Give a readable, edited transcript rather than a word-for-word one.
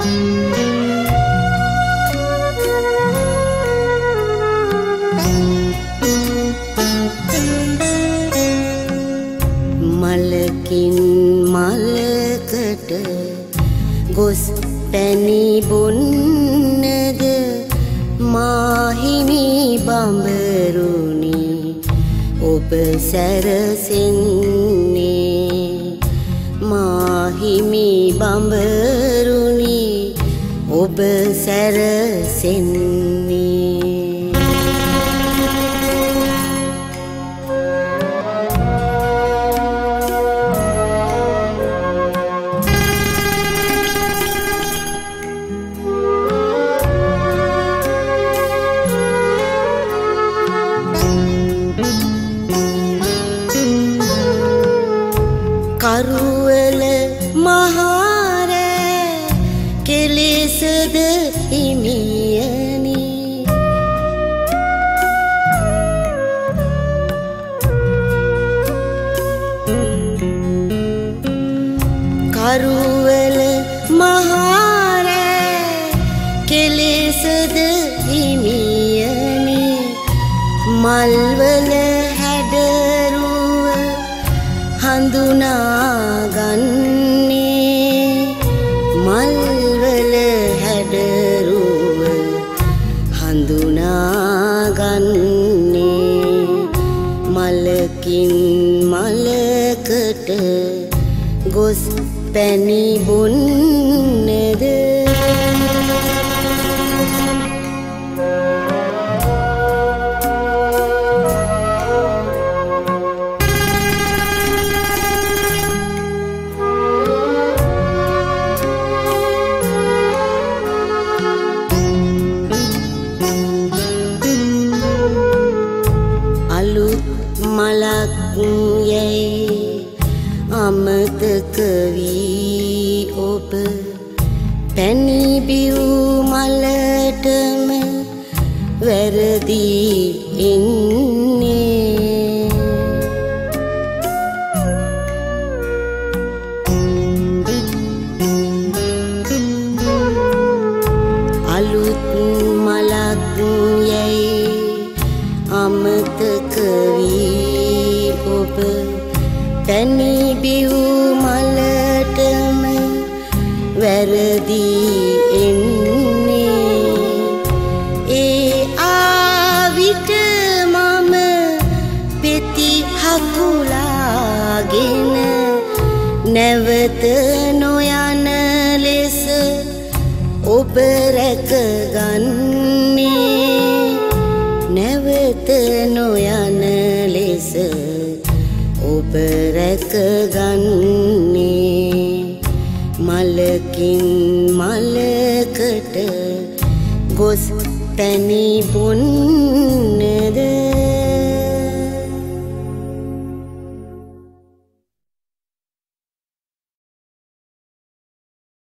මලකින් මලකට ගොස් පැණි බොන්නද මාහිමි බඹරුනි ඔබ සැරසෙන්නේ මාහිමි බඹරුනි ඔබ සැරසෙන්නේ කරුවල මහරෑ කෙලෙසද හිමියනි කරුවල මහරෑ කෙලෙසද හිමියනි මල්වල හැඩරුව හඳුනාගන්නේ මල්වල හැඩරුව හඳුනාගන්නේ මලකින් මලකට ගොස් පැණි බොන්නද මලක් යැයි අමතක වී ඔබ පැණි බිව් මලටම වැරදී එන්නේ අලුත් මලක් යැයි අමතක වී ඔබ පැණි බිව් මලටම වැරදී එන්නේ ඒ ආවිට මම පෙති හකුලාගෙන නැවත නොයන ලෙස ඔබ රැකගන්නේ නැවත නොයන ලෙස ඔබ රැකගන්නේ මලකින් මලකට ගොස් පැණි බොන්නද